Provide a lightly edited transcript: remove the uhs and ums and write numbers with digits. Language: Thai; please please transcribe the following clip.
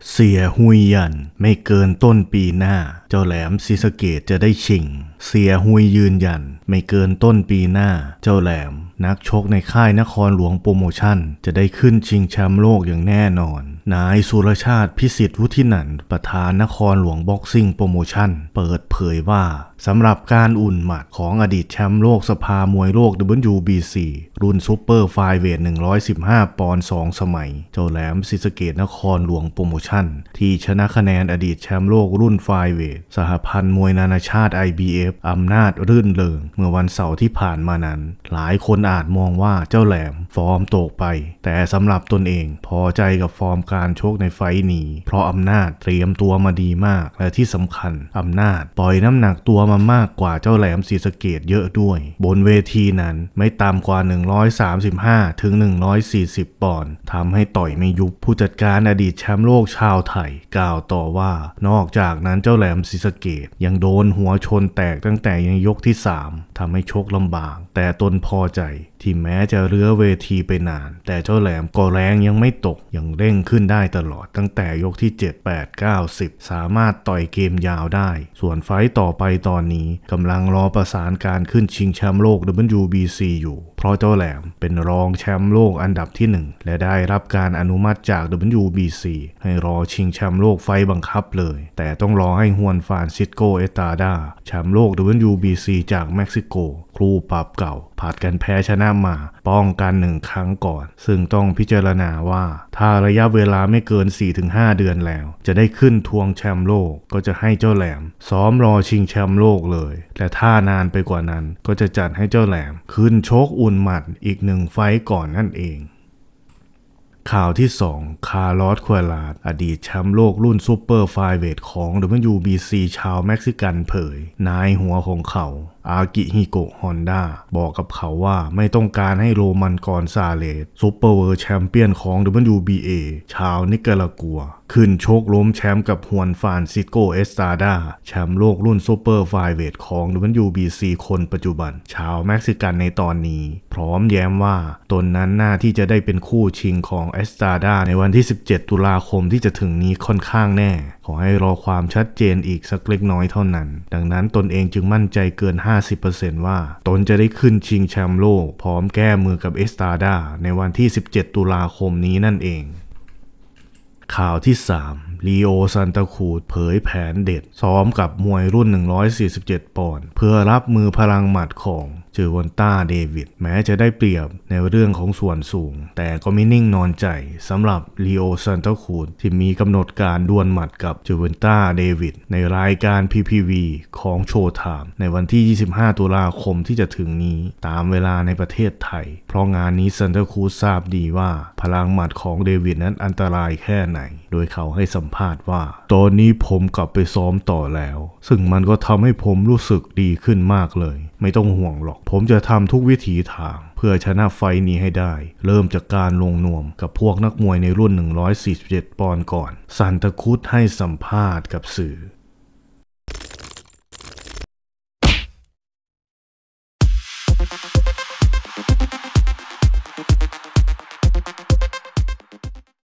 เสียหุยยันไม่เกินต้นปีหน้าเจ้าแหลมศรีสะเกษจะได้ชิงเสียหุยยืนยันไม่เกินต้นปีหน้าเจ้าแหลมนักชกในค่ายนครหลวงโปรโมชั่นจะได้ขึ้นชิงแชมป์โลกอย่างแน่นอนนายสุรชาติพิสิทธิ์วุฒินันท์ประธานนครหลวงบ็อกซิ่งโปรโมชั่นเปิดเผยว่าสำหรับการอุ่นหมัดของอดีตแชมป์โลกสภามวยโลก WBC รุ่นซูเปอร์ไฟเวท115 ปอนด์2 สมัยเจ้าแหลมศรีสะเกษนครหลวงโปรโมชั่นที่ชนะคะแนนอดีตแชมป์โลกรุ่นไฟเวทสหพันธ์มวยนานาชาติ IBF อำนาจรื่นเริงเมื่อวันเสาร์ที่ผ่านมานั้นหลายคนอาจมองว่าเจ้าแหลมฟอร์มตกไปแต่สำหรับตนเองพอใจกับฟอร์มการชกในไฟต์นี้เพราะอำนาจเตรียมตัวมาดีมากและที่สำคัญอำนาจปล่อยน้ำหนักตัวมามากกว่าเจ้าแหลมศรีสะเกษเยอะด้วยบนเวทีนั้นไม่ต่ำกว่า135ถึง140 ปอนด์ทำให้ต่อยไม่ยุบผู้จัดการอดีตแชมป์โลกชาวไทยกล่าวต่อว่านอกจากนั้นเจ้าแหลมศรีสะเกษยังโดนหัวชนแตกตั้งแต่ยังยกที่3ทำให้ชกลำบากแต่ตนพอใจที่แม้จะเลื้อเวทีไปนานแต่เจ้าแหลมก็แรงยังไม่ตกยังเร่งขึ้นได้ตลอดตั้งแต่ยกที่7 8 9 10สามารถต่อยเกมยาวได้ส่วนไฟต์ต่อไปตอนนี้กำลังรอประสานการขึ้นชิงแชมป์โลก WBC อยู่เพราะเจ้าแหลมเป็นรองแชมป์โลกอันดับที่1และได้รับการอนุมัติจาก WBC ให้รอชิงแชมป์โลกไฟต์บังคับเลยแต่ต้องรอให้ฮวนฟานซิสโกเอสตาดาแชมป์โลก WBC จากเม็กซิโกครูปรับเก่าผัดกันแพ้ชนะมาป้องกัน1 ครั้งก่อนซึ่งต้องพิจารณาว่าถ้าระยะเวลาไม่เกิน 4-5 เดือนแล้วจะได้ขึ้นทวงแชมป์โลกก็จะให้เจ้าแหลมซ้อมรอชิงแชมป์โลกเลยและถ้านานไปกว่านั้นก็จะจัดให้เจ้าแหลมขึ้นชกอุ่นหมัดอีก1 ไฟต์ก่อนนั่นเองข่าวที่2คาร์ลอส ควาลาดอดีตแชมป์โลกรุ่นซูเปอร์ไฟเวทของ WBC ชาวเม็กซิกันเผยนายหัวของเขาอากิฮิโกะฮอนด้าบอกกับเขาว่าไม่ต้องการให้โรมันกอนซาเลสซูเปอร์เวิลด์แชมเปี้ยนของ WBA ชาวนิการากัวขึ้นชกล้มแชมป์กับฮวนฟานซิสโกเอสตาดาแชมป์โลกรุ่นซูเปอร์ไฟเวทของ WBC คนปัจจุบันชาวเม็กซิกันในตอนนี้พร้อมแย้มว่าตนนั้นน่าที่จะได้เป็นคู่ชิงของเอสตาดาในวันที่17 ตุลาคมที่จะถึงนี้ค่อนข้างแน่ขอให้รอความชัดเจนอีกสักเล็กน้อยเท่านั้นดังนั้นตนเองจึงมั่นใจเกิน 50% ว่าตนจะได้ขึ้นชิงแชมป์โลกพร้อมแก้มือกับเอสตาดาในวันที่17 ตุลาคมนี้นั่นเองข่าวที่3ลีโอ ซันตาครูซเผยแผนเด็ดซ้อมกับมวยรุ่น147 ปอนด์เพื่อรับมือพลังหมัดของเจอวันต้าเดวิดแม้จะได้เปรียบในเรื่องของส่วนสูงแต่ก็ไม่นิ่งนอนใจสำหรับลีโอ ซันตาครูซที่มีกำหนดการดวลหมัดกับเจอวันต้าเดวิดในรายการ PPV ของโชว์ไทม์ในวันที่25 ตุลาคมที่จะถึงนี้ตามเวลาในประเทศไทยเพราะงานนี้ซันตาครูซทราบดีว่าพลังหมัดของเดวิดนั้นอันตรายแค่ไหนโดยเขาให้สัมภาษณ์ว่าตอนนี้ผมกลับไปซ้อมต่อแล้วซึ่งมันก็ทำให้ผมรู้สึกดีขึ้นมากเลยไม่ต้องห่วงหรอกผมจะทำทุกวิถีทางเพื่อชนะไฟนี้ให้ได้เริ่มจากการลงนวมกับพวกนักมวยในรุ่น147 ปอนด์ก่อนซันตาครูซให้สัมภาษณ์กับสื่อ